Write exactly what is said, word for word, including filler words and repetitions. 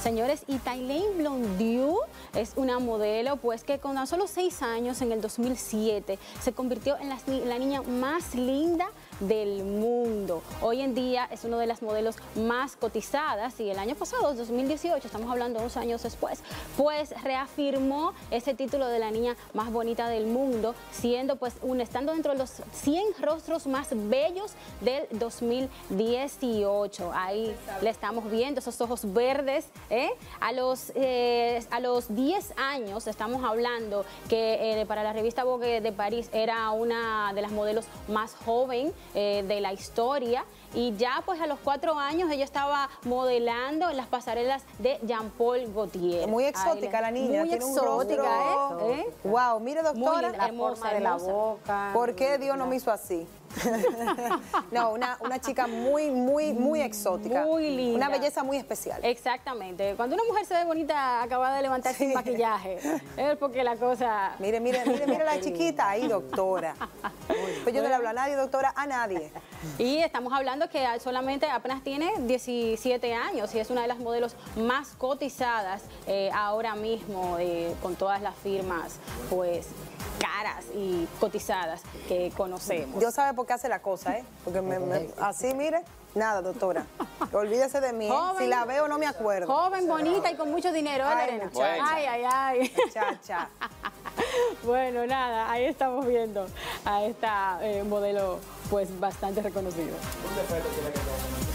Señores, y Thailane Blondiau es una modelo pues que con tan solo seis años, en el dos mil siete, se convirtió en la, la niña más linda del mundo. Hoy en día es una de las modelos más cotizadas y el año pasado, dos mil dieciocho, estamos hablando de dos años después, pues reafirmó ese título de la niña más bonita del mundo, siendo pues un, estando dentro de los cien rostros más bellos del dos mil dieciocho. Ahí le estamos viendo esos ojos verdes, ¿eh? A los, eh, a los diez años estamos hablando que eh, para la revista Vogue de París era una de las modelos más joven eh, de la historia, y ya pues a los cuatro años ella estaba modelando en las pasarelas de Jean Paul Gaultier. Muy exótica Ay, la niña, muy tiene exótica, un rostro. ¿eh? ¿Eh? Wow, mire doctora, muy la hermosa, forma de hermosa. la boca. ¿Por qué Dios no me hizo así? No, una, una chica muy, muy, muy exótica. Muy linda. Una belleza muy especial. Exactamente. Cuando una mujer se ve bonita, acaba de levantar sin maquillaje, es porque la cosa... Mire, mire, mire, mire la chiquita ahí, doctora. Pues yo no le hablo a nadie, doctora, a nadie. Y estamos hablando que solamente apenas tiene diecisiete años y es una de las modelos más cotizadas eh, ahora mismo, eh, con todas las firmas, pues, caras y cotizadas que conocemos. Dios sabe por qué hace la cosa, ¿eh? Porque me, me, así, mire, nada, doctora. Olvídese de mí, ¿eh? Si la veo no me acuerdo. Joven, bonita y con mucho dinero, ¿eh, Ay, Lorena? muchacha. Ay, ay, ay. Muchacha. Bueno, nada, ahí estamos viendo a esta eh, modelo pues bastante reconocida. Un defecto tiene que tener.